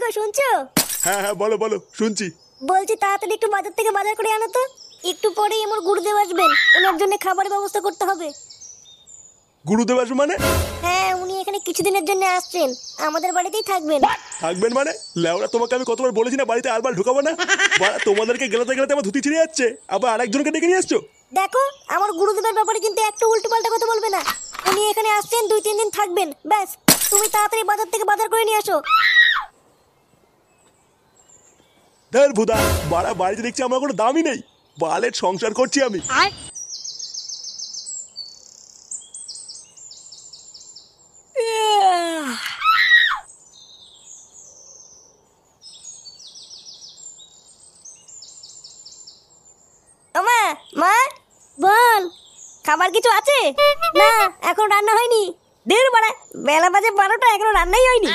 শুনছো? হ্যাঁ হ্যাঁ, বলো বলো, শুনছি। বলছি তাড়াতাড়ি একটু বাজার থেকে বাজার করে আনো তো। একটু পরেই আমার গুরুদেব আসবেন, ওনার জন্য খাবারের ব্যবস্থা করতে হবে। গুরুদেব আসবে মানে? হ্যাঁ, উনি এখানে কিছুদিনের জন্য আসছেন, আমাদের বাড়িতেই থাকবেন। থাকবেন মানে? লেওরা, তোমাকে আমি কতবার বলেছি না বাড়িতে আরবার ঢুকাবো না? বাড়া, তোমাদেরকে গেলাতে গেলাতে আমার ধুতি ছিঁড়ে যাচ্ছে, আবার আরেকজনকে ডেকে নিয়ে আসছো। দেখো, আমার গুরুদেবের ব্যাপারে কিন্তু একটু উল্টোপাল্টা কথা বলবে না। উনি এখানে আসছেন, 2-3 দিন থাকবেন, ব্যাস। তুমি তাড়াতাড়ি বাজার থেকে বাজার করে নিয়ে আসো। ধর ভুদা, বাড়া বাড়িতে দেখছি আমার কোনো দামই নেই। বালের সংসার করছি আমি। মা, মা, বল, খাবার কিছু আছে? না, এখন রান্না হয়নি। দের বাড়া, বেলা বাজে 12টা, এখনো রান্নাই হয়নি।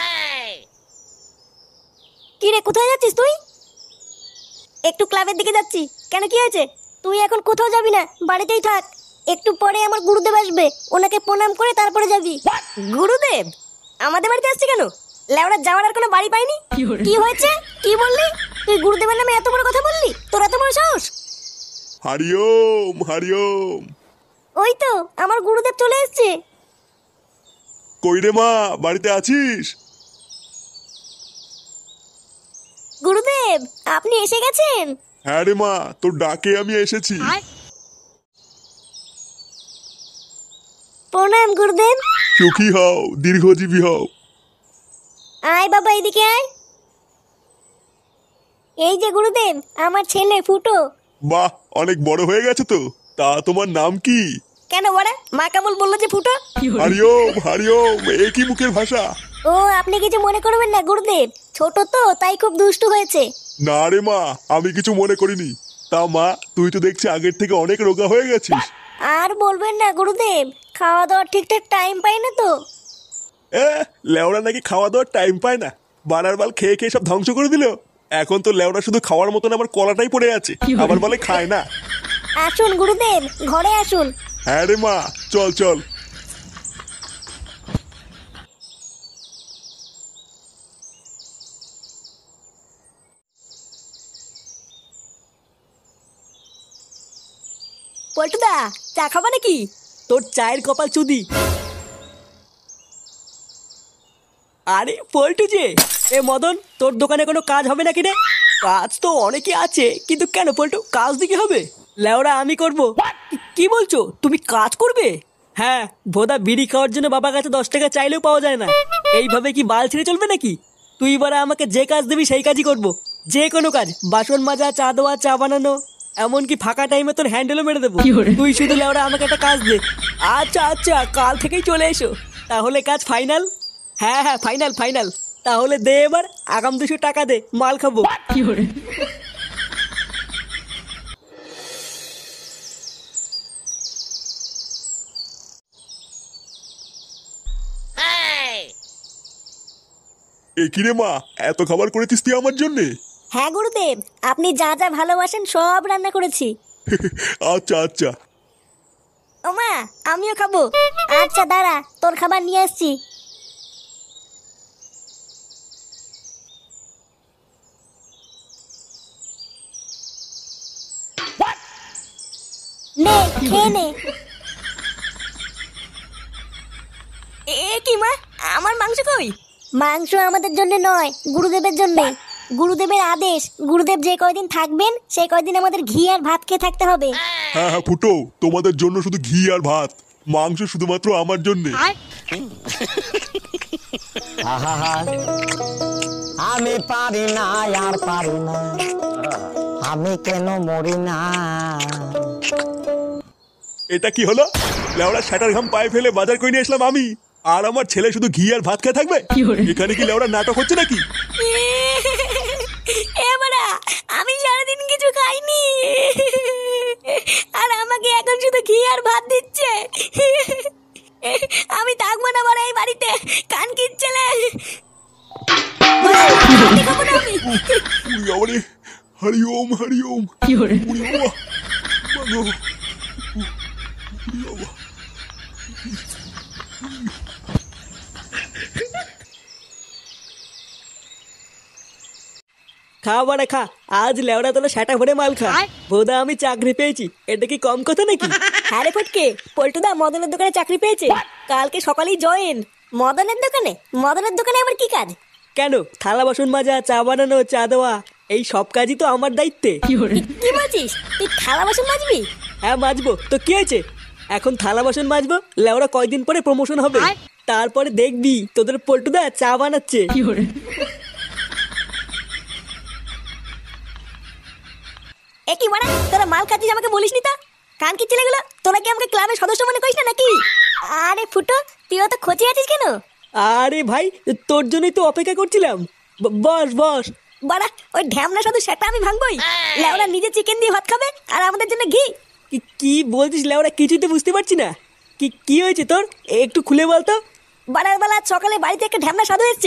কি রে, কোথায় যাচ্ছিস তুই? একটু ক্লাবের দিকে যাচ্ছি। কেন, কি হয়েছে? তুই এখন কোথাও যাবি না, বাড়িতেই থাক। একটু পরে আমার গুরুদেব আসবে, ওনাকে প্রণাম করে তারপরে যাবি। গুরুদেব আমাদের বাড়িতে আসছে কেন? লেওড়া, যাওয়ার আর কোনো বাড়ি পাইনি। কি হয়েছে? কি বললি? তুই গুরুদেবের নামে এত বড় কথা বললি? তোর এত বড় সাহস? হরিওম হরিওম। ওই তো আমার গুরুদেব চলে এসেছে। কই রে মা, বাড়িতে আছিস? গুরুদেব, আপনি এসে গেছেন? হ্যাঁ রে মা, তোর ডাকে আমি এসেছি। প্রণাম গুরুদেব। সুখী হও, দীর্ঘজীবী হও। আয় বাবা, এদিকে আয়। এই যে গুরুদেব, আমার ছেলে ফুটো। বাহ, অনেক বড় হয়ে গেছে তো। তা তোমার নাম কি? কেন বড়া, মা কেমন বললো যে ফুটো? হরিওম হরিওম, এ কি মুখের ভাষা? ও, আপনি কিছু মনে করবেন না গুরুদেব, ছোট তো তাই খুব দুষ্টু হয়েছে। না রে মা, আমি কিছু মনে করিনি। তা মা, তুই তো দেখছি আগের থেকে অনেক রোগা হয়ে গেছিস। আর বলবেন না গুরুদেব, খাওয়া দাওয়ার ঠিকঠাক টাইম পাই না তো। লেওড়া নাকি খাওয়া দাওয়ার টাইম পায় না? বানার বাল খেয়ে খেয়ে সব ধ্বংস করে দিল। এখন তো লেওড়া শুধু খাওয়ার মতন আমার কলাটাই পড়ে আছে, আবার বলে খায় না। আসুন গুরুদেব, ঘরে আসুন। হ্যাঁ রে মা, চল চল। পল্টুদা, চা খাবা নাকি? তোর চায়ের কপাল চুদি। আরে পল্টু যে, এ মদন, তোর দোকানে কোনো কাজ হবে নাকি রে? কাজ তো অনেকে আছে, কিন্তু কেন পল্টু, কাজ দিকে হবে? লেওরা আমি করব। কি বলছো, তুমি কাজ করবে? হ্যাঁ, ভোদা বিড়ি খাওয়ার জন্য বাবার কাছে 10 টাকা চাইলেও পাওয়া যায় না। এইভাবে কি বাল ছেড়ে চলবে নাকি? তুই এবারে আমাকে যে কাজ দিবি সেই কাজই করব। যে কোনো কাজ, বাসন মাজা, চা দেওয়া, চা বানানো, এমনকি ফাঁকা টাইমে তোর হ্যান্ডেলও মেরে দেবো। তুই শুধু লেওরা আমাকে একটা কাজ দে। আচ্ছা আচ্ছা, কাল থেকেই চলে এসো। তাহলে কাজ ফাইনাল? হ্যাঁ হ্যাঁ, ফাইনাল ফাইনাল। তাহলে দে এবার আগাম 200 টাকা দে, মাল খাবো। এ কি রে মা, এত খাবার করেছিস তুই আমার জন্যে? হ্যাঁ গুরুদেব, আপনি যা যা ভালোবাসেন সব রান্না করেছি। আচ্ছা আচ্ছা। ও মা, আমিও খাবো। আচ্ছা দাঁড়া, তোর খাবার নিয়ে আসছি। নে, খেয়ে নে। এ কি মা, আমার মাংস কই? মাংস আমাদের জন্য নয়, গুরুদেবের জন্য। গুরুদেবের আদেশ, গুরুদেব যে কয়দিন থাকবেন সেই কয়দিন আমাদের ঘি আর ভাত খেয়ে থাকতে হবে। হ্যাঁ হ্যাঁ ফুটো, তোমাদের জন্য শুধু ঘি আর ভাত, মাংস শুধুমাত্র আমার জন্যে। আমি পারি না, আর পারি না, আমি কেন মরি না। এটা কি হলো? লেওড়া শাটার ঘাম পায়ে ফেলে বাজার করে নিয়ে আসলাম আমি, আর আমার ছেলে শুধু ঘি আর ভাত খেয়ে থাকবে? এখানে কি লেওড়া নাটক হচ্ছে নাকি? এবারে আমি সারাদিন কিছু খাইনি, আর আমাকে এখন শুধু ঘি আর ভাত দিচ্ছে। আমি থাকবো না বড় এই বাড়িতে, কান কিচ্ছেলে। হরি ওম হরি ওম। খা বাড়া খা, আজ লেওড়া তোলা সেটা ভরে মাল খা। বোধা আমি চাকরি পেয়েছি, এটা কি কম কথা নাকি? হ্যাঁ রে ফটকে, পল্টুদা মদনের দোকানে চাকরি পেয়েছে, কালকে সকালেই জয়েন। মদনের দোকানে? মদনের দোকানে আবার কি কাজ? কেন, থালা বাসন মাজা, চা বানানো, চা দেওয়া, এই সব কাজই তো আমার দায়িত্বে। কি বলছিস? তুই থালা বাসন মাজবি? হ্যাঁ মাজবো, তো কি হয়েছে? এখন থালা বাসন মাজবো, লেওড়া কয়দিন পরে প্রমোশন হবে, তারপরে দেখবি তোদের পল্টুদা চা বানাচ্ছে। এ কি মানে, তোরা মাল খাচ্ছিস আমাকে বলিসনি তো? কান কি ছেলেগুলো, তোরা কি আমাকে ক্লাবের সদস্য মনে করিস না নাকি? আরে ফুটো, তুইও তো খোঁজে আছিস কেন? আরে ভাই, তোর জন্যই তো অপেক্ষা করছিলাম। বস বস। বাড়া, ওই ঢ্যামনা শুধু সেটা আমি ভাঙবই। লেওরা নিজে চিকেন দিয়ে ভাত খাবে আর আমাদের জন্য ঘি। কি বলছিস লেওড়া, কিছুই তো বুঝতে পারছি না। কি হয়েছে তোর, একটু খুলে বলতো। বাড়ার বেলা আজ সকালে বাড়িতে একটা ঢ্যামনা সাধু এসছে।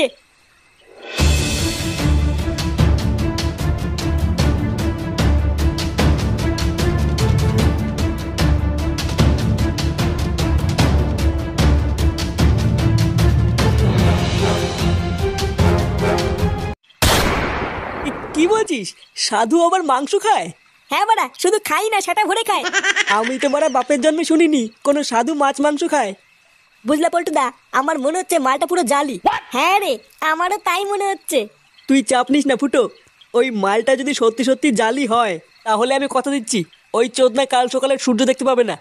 কি বলছিস, সাধু আবার মাংস খায়? হ্যাঁ বাড়া, শুধু খাই না, সেটা ভরে খায়। আমি তো বাড়া বাপের জন্মে শুনিনি কোনো সাধু মাছ মাংস খায়। বুঝলা পল্টুদা, আমার মনে হচ্ছে মালটা পুরো জালি। হ্যাঁ রে, আমারও তাই মনে হচ্ছে। তুই চাপ নিস না ফুটো, ওই মালটা যদি সত্যি সত্যি জালি হয় তাহলে আমি কথা দিচ্ছি ওই চোদনা কাল সকালে সূর্য দেখতে পাবে না।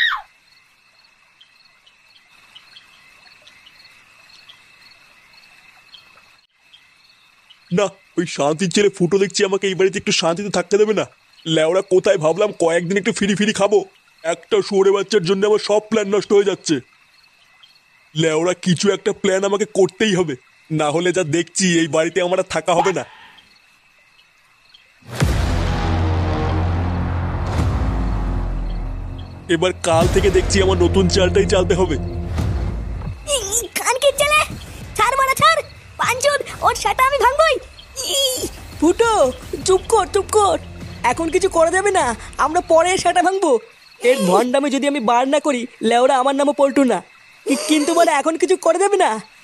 না, ওই শান্তির ছেলে ফুটো দেখছি আমাকে এই বাড়িতে একটু শান্তিতে থাকতে দেবে না। লেওড়া কোথায় ভাবলাম কয়েকদিন একটু ফিরি ফিরি খাবো, একটা শুয়োরে বাচ্চার জন্য আমার সব প্ল্যান নষ্ট হয়ে যাচ্ছে। লেওড়া কিছু একটা প্ল্যান আমাকে করতেই হবে, না হলে যা দেখছি এই বাড়িতে আমার আর থাকা হবে না। এবার কাল থেকে দেখছি আমার নতুন চালটাই চালতে হবে। কান কি ছেলে, ছাড় মারা ছাড়, পাঁচজন ওর সেটা আমি ভাঙবই। ফুটো চুপ কর চুপ কর, এখন কিছু করা যাবে না, আমরা পরে সেটা ভাঙবো। এর ভণ্ডামে যদি আমি বার না করি লেওরা আমার নামও পল্টু না, কিন্তু মানে এখন কিছু করা যাবে না।